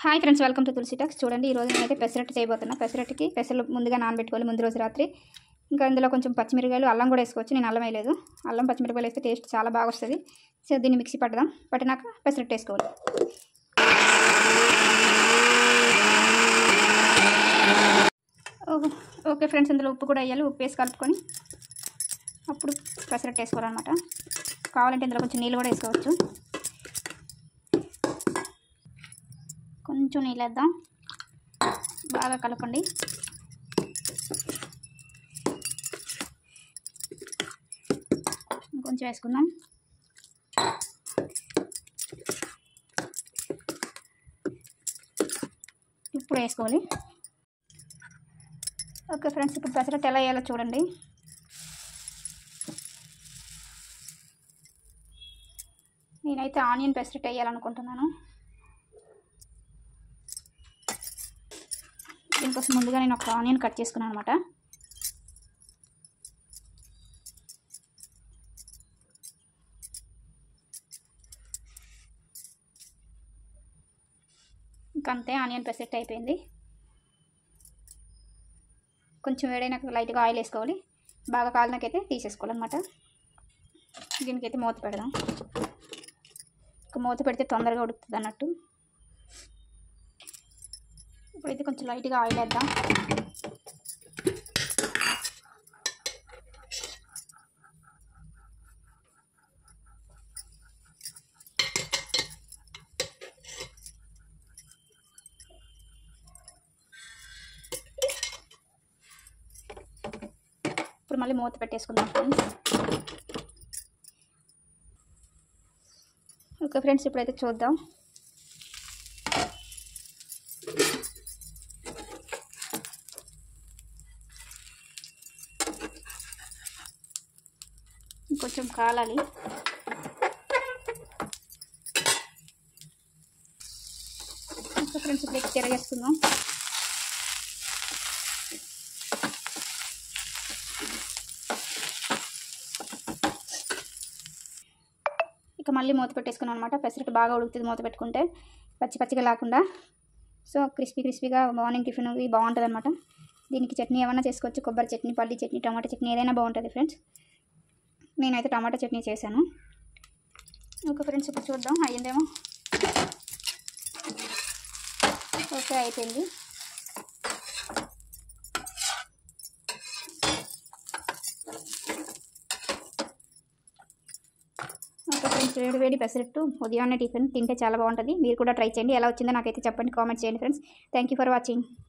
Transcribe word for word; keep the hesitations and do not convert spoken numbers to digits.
Hi friends, welcome to Tulasi talks. చూడండి, ఈరోజు నేనైతే పెసరట్టు చేయబోతున్నా. పెసరట్టుకి పెసలు ముందుగా నానబెట్టుకోవాలి ముందు రోజు రాత్రి. ఇంకా ఇందులో కొంచెం పచ్చిమిరపకాయలు, అల్లం కూడా వేసుకోవచ్చు. నేను అల్లం వేయలేదు. అల్లం పచ్చిమిరపకాయలు వేస్తే టేస్ట్ చాలా బాగా వస్తుంది. సో దీన్ని మిక్సీ పట్టదాం. పట్టినాక పెసరట్టు వేసుకోవాలి. ఓకే ఫ్రెండ్స్, ఇందులో ఉప్పు కూడా వేయాలి. ఉప్పు వేసి కలుపుకొని అప్పుడు పెసరట్టు వేసుకోవాలన్నమాట. కావాలంటే ఇందులో కొంచెం నీళ్ళు కూడా వేసుకోవచ్చు. కొంచెం నీళ్ళు వేద్దాం, బాగా కలపండి. కొంచెం వేసుకుందాం. ఇప్పుడు వేసుకోవాలి. ఓకే ఫ్రెండ్స్, ఇప్పుడు పెసరట్టు ఎలా వేయాలో చూడండి. నేనైతే ఆనియన్ పెసరట్టు వేయాలనుకుంటున్నాను. దీనికోసం ముందుగా నేను ఒక ఆనియన్ కట్ చేసుకున్నాను అనమాట. ఇంకంతే, ఆనియన్ పెసరట్టు అయిపోయింది. కొంచెం వేడైనాక లైట్గా ఆయిల్ వేసుకోవాలి. బాగా కాలినాకైతే తీసేసుకోవాలన్నమాట. దీనికైతే మూత పెడదాం. ఒక మూత పెడితే తొందరగా ఉడుకుతుంది అన్నట్టు. ఇప్పుడైతే కొంచెం లైట్గా ఆయిల్ వేద్దాం. ఇప్పుడు మళ్ళీ మూత పెట్టేసుకుందాం ఫ్రెండ్స్. ఓకే ఫ్రెండ్స్, ఇప్పుడైతే చూద్దాం. కొంచెం కాలాలి. ఓకే ఫ్రెండ్స్, ఇప్పుడు తిరగేసుకుందాం. ఇక మళ్ళీ మూత పెట్టేసుకున్నాం అనమాట. పెసరట్టు బాగా ఉడుకుతుంది మూత పెట్టుకుంటే, పచ్చి పచ్చిగా లేకుండా. సో క్రిస్పీ క్రిస్పీగా మార్నింగ్ టిఫిన్ ఇవి బాగుంటుంది అనమాట. దీనికి చట్నీ ఏమైనా చేసుకోవచ్చు. కొబ్బరి చట్నీ, పల్లి చట్నీ, టమాటా చట్నీ ఏదైనా బాగుంటుంది ఫ్రెండ్స్. నేనైతే టమాటా చట్నీ చేశాను. ఓకే ఫ్రెండ్స్, ఇప్పుడు చూద్దాం అయ్యిందేమో. ఓకే, అయిపోయింది. ఓకే ఫ్రెండ్స్, వేడి వేడి పెసరట్టు ఉదయాన్నే టిఫిన్ తింటే చాలా బాగుంటుంది. మీరు కూడా ట్రై చేయండి. ఎలా వచ్చిందో నాకైతే చెప్పండి, కామెంట్ చేయండి friends. Thank you for watching.